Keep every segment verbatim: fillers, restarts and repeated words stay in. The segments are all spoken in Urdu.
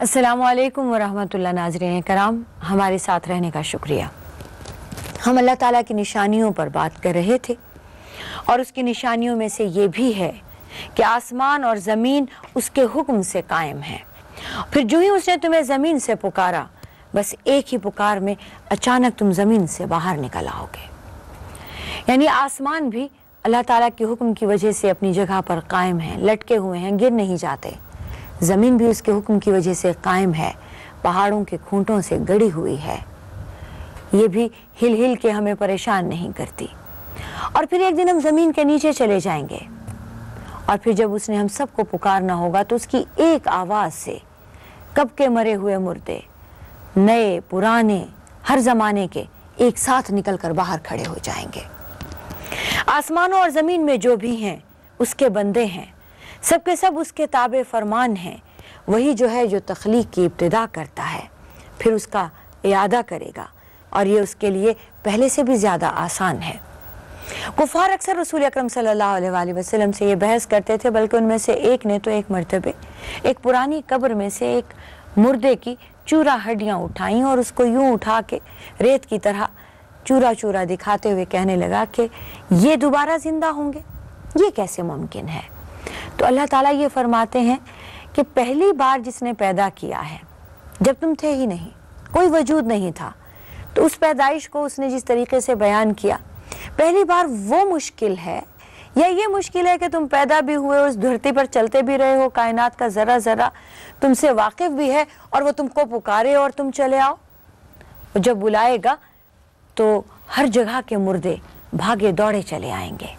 السلام علیکم ورحمۃ اللہ۔ ناظرین کرام، ہمارے ساتھ رہنے کا شکریہ۔ ہم اللہ تعالیٰ کی نشانیوں پر بات کر رہے تھے، اور اس کی نشانیوں میں سے یہ بھی ہے کہ آسمان اور زمین اس کے حکم سے قائم ہے۔ پھر جو ہی اس نے تمہیں زمین سے پکارا، بس ایک ہی پکار میں اچانک تم زمین سے باہر نکل آؤ گے۔ یعنی آسمان بھی اللہ تعالیٰ کے حکم کی وجہ سے اپنی جگہ پر قائم ہیں، لٹکے ہوئے ہیں، گر نہیں جاتے۔ زمین بھی اس کے حکم کی وجہ سے قائم ہے، پہاڑوں کے کھونٹوں سے گڑی ہوئی ہے، یہ بھی ہل ہل کے ہمیں پریشان نہیں کرتی۔ اور پھر ایک دن ہم زمین کے نیچے چلے جائیں گے، اور پھر جب اس نے ہم سب کو پکارنا ہوگا تو اس کی ایک آواز سے کب کے مرے ہوئے مردے، نئے پرانے ہر زمانے کے، ایک ساتھ نکل کر باہر کھڑے ہو جائیں گے۔ آسمانوں اور زمین میں جو بھی ہیں اس کے بندے ہیں، سب کے سب اس کے تابع فرمان ہیں۔ وہی جو ہے جو تخلیق کی ابتدا کرتا ہے، پھر اس کا اعادہ کرے گا، اور یہ اس کے لیے پہلے سے بھی زیادہ آسان ہے۔ کفار اکثر رسول اکرم صلی اللہ علیہ وآلہ وسلم سے یہ بحث کرتے تھے، بلکہ ان میں سے ایک نے تو ایک مرتبہ ایک پرانی قبر میں سے ایک مردے کی چورا ہڈیاں اٹھائیں اور اس کو یوں اٹھا کے ریت کی طرح چورا چورا دکھاتے ہوئے کہنے لگا کہ یہ دوبارہ زندہ ہوں گے، یہ کیسے ممکن ہے؟ تو اللہ تعالیٰ یہ فرماتے ہیں کہ پہلی بار جس نے پیدا کیا ہے، جب تم تھے ہی نہیں، کوئی وجود نہیں تھا، تو اس پیدائش کو اس نے جس طریقے سے بیان کیا، پہلی بار وہ مشکل ہے، یا یہ مشکل ہے کہ تم پیدا بھی ہوئے، اس دھرتی پر چلتے بھی رہے ہو، کائنات کا ذرہ ذرہ تم سے واقف بھی ہے، اور وہ تم کو پکارے اور تم چلے آؤ؟ جب بلائے گا تو ہر جگہ کے مردے بھاگے دوڑے چلے آئیں گے۔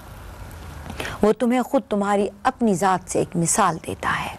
وہ تمہیں خود تمہاری اپنی ذات سے ایک مثال دیتا ہے۔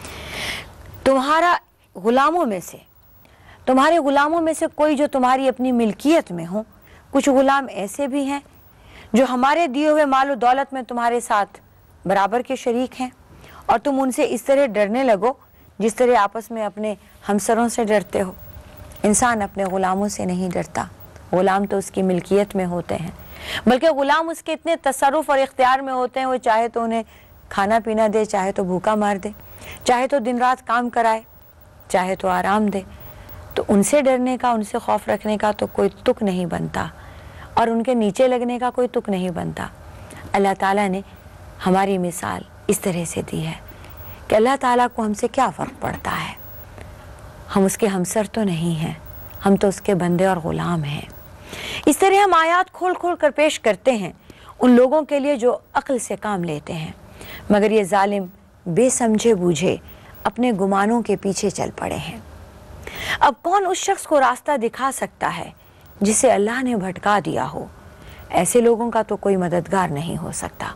تمہارا غلاموں میں سے تمہارے غلاموں میں سے کوئی جو تمہاری اپنی ملکیت میں ہو، کچھ غلام ایسے بھی ہیں جو ہمارے دیے ہوئے مال و دولت میں تمہارے ساتھ برابر کے شریک ہیں، اور تم ان سے اس طرح ڈرنے لگو جس طرح آپس میں اپنے ہمسروں سے ڈرتے ہو۔ انسان اپنے غلاموں سے نہیں ڈرتا، غلام تو اس کی ملکیت میں ہوتے ہیں، بلکہ غلام اس کے اتنے تصرف اور اختیار میں ہوتے ہیں، وہ چاہے تو انہیں کھانا پینا دے، چاہے تو بھوکا مار دے، چاہے تو دن رات کام کرائے، چاہے تو آرام دے۔ تو ان سے ڈرنے کا، ان سے خوف رکھنے کا تو کوئی تک نہیں بنتا، اور ان کے نیچے لگنے کا کوئی تک نہیں بنتا۔ اللہ تعالیٰ نے ہماری مثال اس طرح سے دی ہے کہ اللہ تعالیٰ کو ہم سے کیا فرق پڑتا ہے؟ ہم اس کے ہمسر تو نہیں ہیں، ہم تو اس کے بندے اور غلام ہیں۔ اس طرح ہم آیات کھول کھول کر پیش کرتے ہیں ان لوگوں کے لیے جو عقل سے کام لیتے ہیں، مگر یہ ظالم بے سمجھے بوجھے اپنے گمانوں کے پیچھے چل پڑے ہیں۔ اب کون اس شخص کو راستہ دکھا سکتا ہے جسے اللہ نے بھٹکا دیا ہو؟ ایسے لوگوں کا تو کوئی مددگار نہیں ہو سکتا۔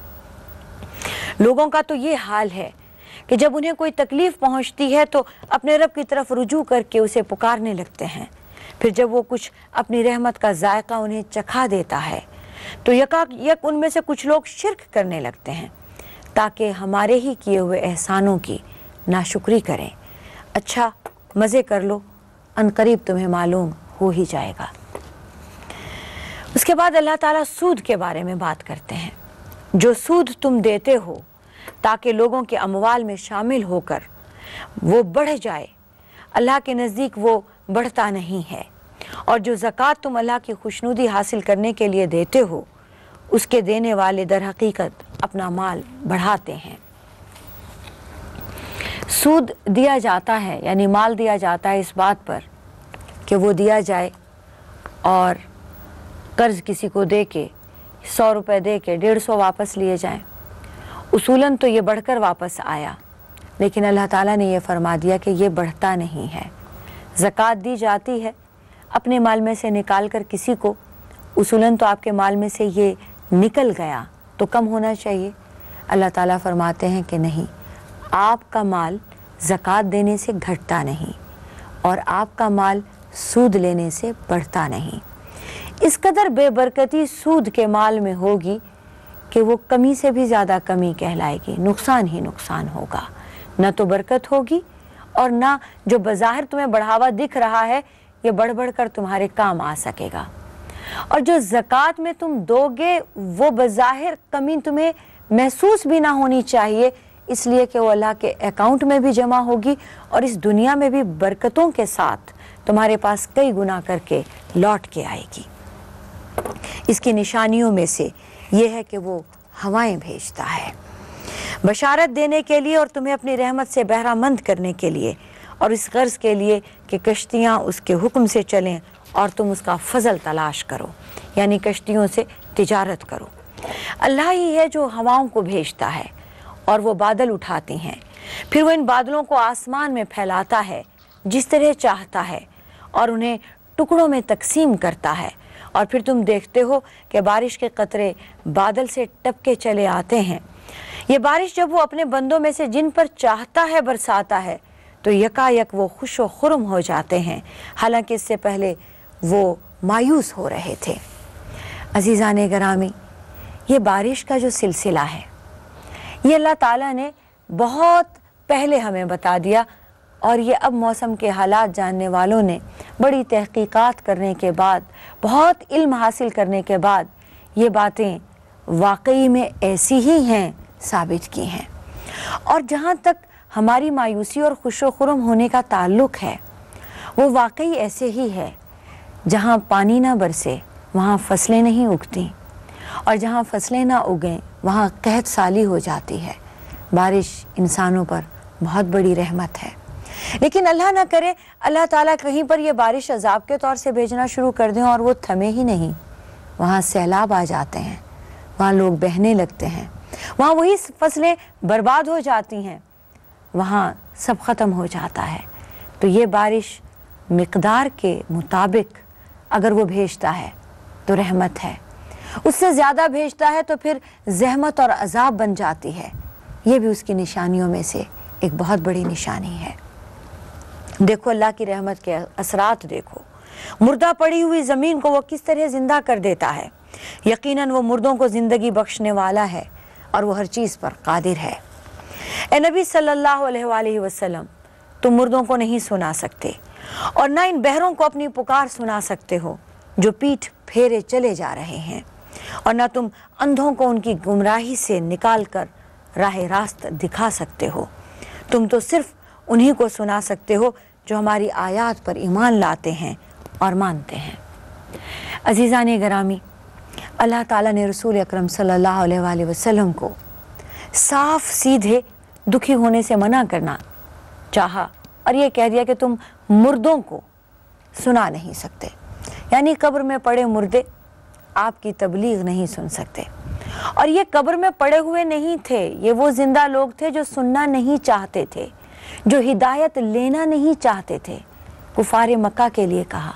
لوگوں کا تو یہ حال ہے کہ جب انہیں کوئی تکلیف پہنچتی ہے تو اپنے رب کی طرف رجوع کر کے اسے پکارنے لگتے ہیں، پھر جب وہ کچھ اپنی رحمت کا ذائقہ انہیں چکھا دیتا ہے تو یکا یک ان میں سے کچھ لوگ شرک کرنے لگتے ہیں تاکہ ہمارے ہی کیے ہوئے احسانوں کی ناشکری کریں۔ اچھا مزے کر لو، ان قریب تمہیں معلوم ہو ہی جائے گا۔ اس کے بعد اللہ تعالیٰ سود کے بارے میں بات کرتے ہیں۔ جو سود تم دیتے ہو تاکہ لوگوں کے اموال میں شامل ہو کر وہ بڑھ جائے، اللہ کے نزدیک وہ بڑھتا نہیں ہے، اور جو زکوٰۃ تم اللہ کی خوشنودی حاصل کرنے کے لیے دیتے ہو، اس کے دینے والے در حقیقت اپنا مال بڑھاتے ہیں۔ سود دیا جاتا ہے، یعنی مال دیا جاتا ہے اس بات پر کہ وہ دیا جائے، اور قرض کسی کو دے کے سو روپے دے کے ڈیڑھ سو واپس لیے جائیں۔ اصولاً تو یہ بڑھ کر واپس آیا، لیکن اللہ تعالیٰ نے یہ فرما دیا کہ یہ بڑھتا نہیں ہے۔ زکوٰۃ دی جاتی ہے اپنے مال میں سے نکال کر کسی کو، اصولاً تو آپ کے مال میں سے یہ نکل گیا تو کم ہونا چاہیے۔ اللہ تعالیٰ فرماتے ہیں کہ نہیں، آپ کا مال زکوٰۃ دینے سے گھٹتا نہیں، اور آپ کا مال سود لینے سے بڑھتا نہیں۔ اس قدر بے برکتی سود کے مال میں ہوگی کہ وہ کمی سے بھی زیادہ کمی کہلائے گی، نقصان ہی نقصان ہوگا، نہ تو برکت ہوگی، اور نہ جو بظاہر تمہیں بڑھاوا دکھ رہا ہے یہ بڑھ بڑھ کر تمہارے کام آ سکے گا۔ اور جو زکوٰۃ میں تم دو گے وہ بظاہر کمی تمہیں محسوس بھی نہ ہونی چاہیے، اس لیے کہ وہ اللہ کے اکاؤنٹ میں بھی جمع ہوگی اور اس دنیا میں بھی برکتوں کے ساتھ تمہارے پاس کئی گنا کر کے لوٹ کے آئے گی۔ اس کی نشانیوں میں سے یہ ہے کہ وہ ہوائیں بھیجتا ہے بشارت دینے کے لیے اور تمہیں اپنی رحمت سے بہرہ مند کرنے کے لیے، اور اس غرض کے لیے کہ کشتیاں اس کے حکم سے چلیں اور تم اس کا فضل تلاش کرو، یعنی کشتیوں سے تجارت کرو۔ اللہ ہی ہے جو ہواؤں کو بھیجتا ہے اور وہ بادل اٹھاتی ہیں، پھر وہ ان بادلوں کو آسمان میں پھیلاتا ہے جس طرح چاہتا ہے اور انہیں ٹکڑوں میں تقسیم کرتا ہے، اور پھر تم دیکھتے ہو کہ بارش کے قطرے بادل سے ٹپ کے چلے آتے ہیں۔ یہ بارش جب وہ اپنے بندوں میں سے جن پر چاہتا ہے برساتا ہے تو یکا یک وہ خوش و خرم ہو جاتے ہیں، حالانکہ اس سے پہلے وہ مایوس ہو رہے تھے۔ عزیزان گرامی، یہ بارش کا جو سلسلہ ہے یہ اللہ تعالیٰ نے بہت پہلے ہمیں بتا دیا، اور یہ اب موسم کے حالات جاننے والوں نے بڑی تحقیقات کرنے کے بعد، بہت علم حاصل کرنے کے بعد یہ باتیں واقعی میں ایسی ہی ہیں ثابت کی ہیں۔ اور جہاں تک ہماری مایوسی اور خوش و خرم ہونے کا تعلق ہے، وہ واقعی ایسے ہی ہے۔ جہاں پانی نہ برسے وہاں فصلیں نہیں اگتی، اور جہاں فصلیں نہ اگیں وہاں قحط سالی ہو جاتی ہے۔ بارش انسانوں پر بہت بڑی رحمت ہے، لیکن اللہ نہ کرے اللہ تعالیٰ کہیں پر یہ بارش عذاب کے طور سے بھیجنا شروع کر دیں اور وہ تھمے ہی نہیں۔ وہاں سیلاب آ جاتے ہیں، وہاں لوگ بہنے لگتے ہیں، وہاں وہی فصلیں برباد ہو جاتی ہیں، وہاں سب ختم ہو جاتا ہے۔ تو یہ بارش مقدار کے مطابق اگر وہ بھیجتا ہے تو رحمت ہے، اس سے زیادہ بھیجتا ہے تو پھر زحمت اور عذاب بن جاتی ہے۔ یہ بھی اس کی نشانیوں میں سے ایک بہت بڑی نشانی ہے۔ دیکھو اللہ کی رحمت کے اثرات دیکھو، مردہ پڑی ہوئی زمین کو وہ کس طرح زندہ کر دیتا ہے۔ یقیناً وہ مردوں کو زندگی بخشنے والا ہے اور وہ ہر چیز پر قادر ہے۔ اے نبی صلی اللہ علیہ وآلہ وسلم، تم مردوں کو نہیں سنا سکتے اور نہ ان بہروں کو اپنی پکار سنا سکتے ہو جو پیٹھ پھیرے چلے جا رہے ہیں، اور نہ تم اندھوں کو ان کی گمراہی سے نکال کر راہ راست دکھا سکتے ہو۔ تم تو صرف انہی کو سنا سکتے ہو جو ہماری آیات پر ایمان لاتے ہیں اور مانتے ہیں۔ عزیزان گرامی، اللہ تعالیٰ نے رسول اکرم صلی اللہ علیہ وآلہ وسلم کو صاف سیدھے دکھی ہونے سے منع کرنا چاہا اور یہ کہہ دیا کہ تم مردوں کو سنا نہیں سکتے، یعنی قبر میں پڑے مردے آپ کی تبلیغ نہیں سن سکتے۔ اور یہ قبر میں پڑے ہوئے نہیں تھے، یہ وہ زندہ لوگ تھے جو سننا نہیں چاہتے تھے، جو ہدایت لینا نہیں چاہتے تھے۔ کفار مکہ کے لیے کہا۔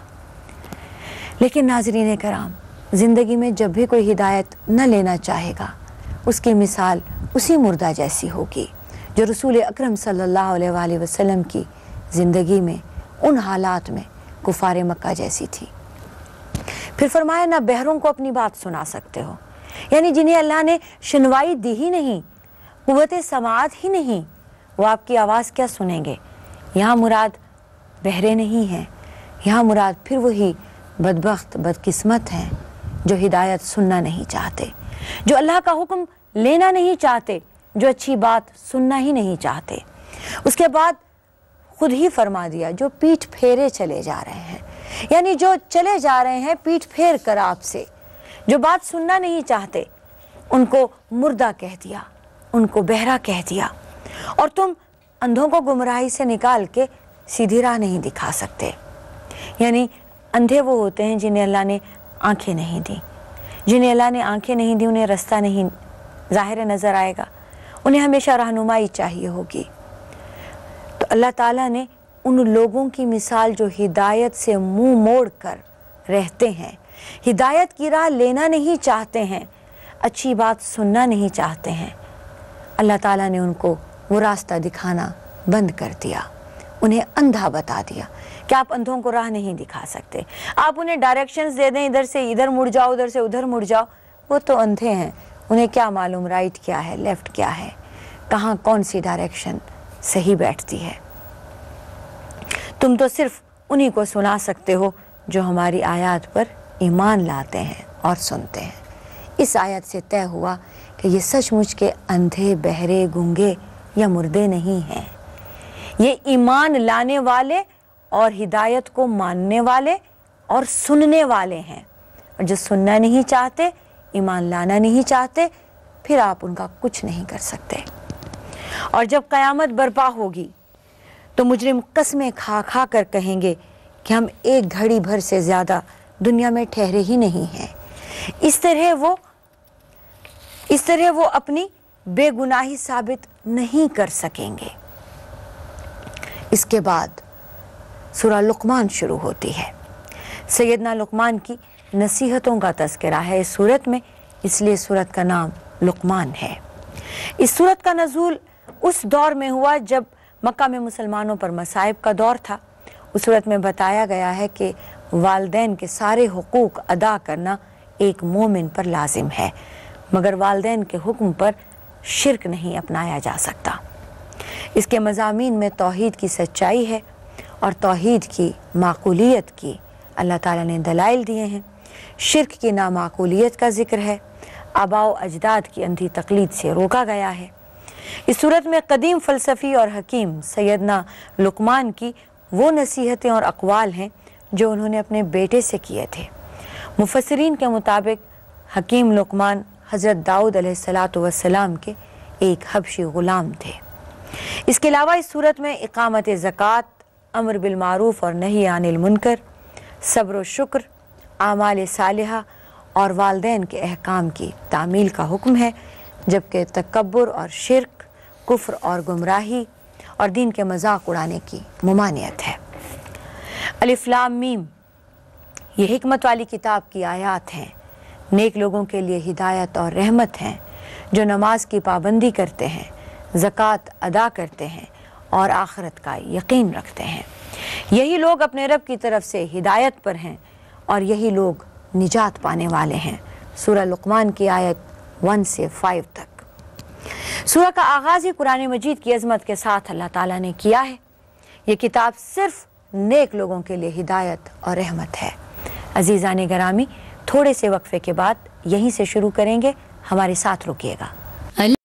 لیکن ناظرین کرام، زندگی میں جب بھی کوئی ہدایت نہ لینا چاہے گا اس کی مثال اسی مردہ جیسی ہوگی جو رسول اکرم صلی اللہ علیہ وآلہ وسلم کی زندگی میں ان حالات میں کفار مکہ جیسی تھی۔ پھر فرمایا نہ بہروں کو اپنی بات سنا سکتے ہو، یعنی جنہیں اللہ نے شنوائی دی ہی نہیں، قوت سماعت ہی نہیں، وہ آپ کی آواز کیا سنیں گے۔ یہاں مراد بہرے نہیں ہیں، یہاں مراد پھر وہی بدبخت بدقسمت ہیں جو ہدایت سننا نہیں چاہتے، جو اللہ کا حکم لینا نہیں چاہتے، جو اچھی بات سننا ہی نہیں چاہتے۔ اس کے بعد خود ہی فرما دیا جو پیٹھ پھیرے چلے جا رہے ہیں، یعنی جو چلے جا رہے ہیں پیٹھ پھیر کر آپ سے، جو بات سننا نہیں چاہتے، ان کو مردہ کہہ دیا، ان کو بہرا کہہ دیا، اور تم اندھوں کو گمراہی سے نکال کے سیدھی راہ نہیں دکھا سکتے۔ یعنی اندھے وہ ہوتے ہیں جنہیں اللہ نے آنکھیں نہیں دی، جنہیں اللہ نے آنکھیں نہیں دی انہیں رستہ نہیں ظاہر نظر آئے گا، انہیں ہمیشہ رہنمائی چاہیے ہوگی۔ تو اللہ تعالیٰ نے ان لوگوں کی مثال جو ہدایت سے منہ موڑ کر رہتے ہیں، ہدایت کی راہ لینا نہیں چاہتے ہیں، اچھی بات سننا نہیں چاہتے ہیں، اللہ تعالیٰ نے ان کو وہ راستہ دکھانا بند کر دیا، انہیں اندھا بتا دیا کہ آپ اندھوں کو راہ نہیں دکھا سکتے۔ آپ انہیں ڈائریکشنز دے دیں، ادھر سے ادھر مڑ جاؤ، ادھر سے ادھر مڑ جاؤ، وہ تو اندھے ہیں، انہیں کیا معلوم رائٹ کیا ہے، لیفٹ کیا ہے، کہاں کون سی ڈائریکشن صحیح بیٹھتی ہے۔ تم تو صرف انہی کو سنا سکتے ہو جو ہماری آیات پر ایمان لاتے ہیں اور سنتے ہیں۔ اس آیت سے طے ہوا کہ یہ سچ مچ کے اندھے بہرے گنگے یا مردے نہیں ہیں، یہ ایمان لانے والے اور ہدایت کو ماننے والے اور سننے والے ہیں، اور جو سننا نہیں چاہتے، ایمان لانا نہیں چاہتے، پھر آپ ان کا کچھ نہیں کر سکتے۔ اور جب قیامت برپا ہوگی تو مجرم قسمیں کھا کھا کر کہیں گے کہ ہم ایک گھڑی بھر سے زیادہ دنیا میں ٹھہرے ہی نہیں ہیں۔ اس طرح وہ اس طرح وہ اپنی بے گناہی ثابت نہیں کر سکیں گے۔ اس کے بعد سورہ لقمان شروع ہوتی ہے۔ سیدنا لقمان کی نصیحتوں کا تذکرہ ہے اس سورت میں، اس لیے سورت کا نام لقمان ہے۔ اس سورت کا نزول اس دور میں ہوا جب مکہ میں مسلمانوں پر مصائب کا دور تھا۔ اس سورت میں بتایا گیا ہے کہ والدین کے سارے حقوق ادا کرنا ایک مومن پر لازم ہے، مگر والدین کے حکم پر شرک نہیں اپنایا جا سکتا۔ اس کے مضامین میں توحید کی سچائی ہے اور توحید کی معقولیت کی اللہ تعالیٰ نے دلائل دیے ہیں۔ شرک کی نامعقولیت کا ذکر ہے، آباء و اجداد کی اندھی تقلید سے روکا گیا ہے۔ اس صورت میں قدیم فلسفی اور حکیم سیدنا لقمان کی وہ نصیحتیں اور اقوال ہیں جو انہوں نے اپنے بیٹے سے کیے تھے۔ مفسرین کے مطابق حکیم لقمان حضرت داؤد علیہ السلام کے ایک حبشی غلام تھے۔ اس کے علاوہ اس صورت میں اقامت زکوٰۃ، امر بالمعروف اور نہی عن المنکر، صبر و شکر، اعمال صالحہ اور والدین کے احکام کی تعمیل کا حکم ہے، جبکہ تکبر اور شرک، کفر اور گمراہی اور دین کے مذاق اڑانے کی ممانعت ہے۔ الف لام میم یہ حکمت والی کتاب کی آیات ہیں، نیک لوگوں کے لیے ہدایت اور رحمت ہیں، جو نماز کی پابندی کرتے ہیں، زکوٰۃ ادا کرتے ہیں اور آخرت کا یقین رکھتے ہیں۔ یہی لوگ اپنے رب کی طرف سے ہدایت پر ہیں اور یہی لوگ نجات پانے والے ہیں۔ سورہ لقمان کی آیت ون سے فائیو تک۔ سورہ کا آغاز ہی قرآن مجید کی عظمت کے ساتھ اللہ تعالیٰ نے کیا ہے۔ یہ کتاب صرف نیک لوگوں کے لیے ہدایت اور رحمت ہے۔ عزیزان گرامی، تھوڑے سے وقفے کے بعد یہیں سے شروع کریں گے، ہمارے ساتھ رکیے گا۔